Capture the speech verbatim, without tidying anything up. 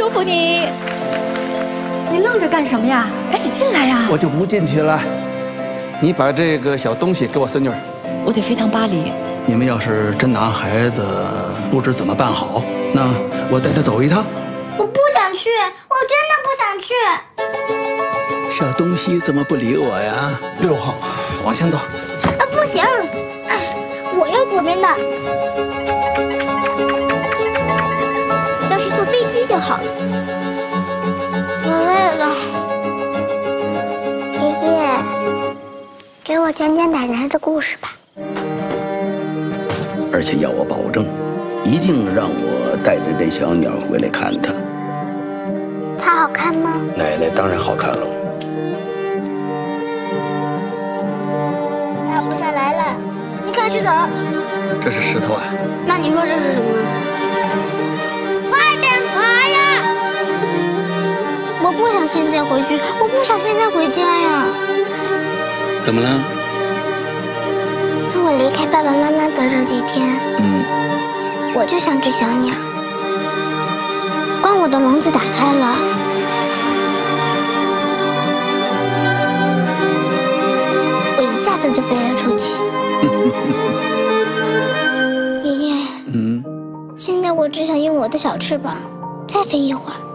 祝福你。 你愣着干什么呀？赶紧进来呀！ 我就不进去了。你把这个小东西给我孙女儿。 我得飞趟巴黎。 你们要是真拿孩子不知怎么办好，那我带她走一趟。 我不想去，我真的不想去。 小东西怎么不理我呀？六号，往前走。 啊，不行，我要左边的。要是坐飞机就好。我累了。爷爷，给我讲讲奶奶的故事吧。 而且要我保证，一定让我带着这小鸟回来看它。 它好看吗？ 奶奶当然好看了。 爬不下来了，你快去走。 这是石头啊？ 那你说这是什么？快点爬呀！我不想现在回去，我不想现在回家呀。 怎么了？ 从我离开爸爸妈妈的这几天， 嗯， 我就像只小鸟。光我的笼子打开了，我一下子就飞了出去。爷爷， 嗯， 现在我只想用我的小翅膀再飞一会儿。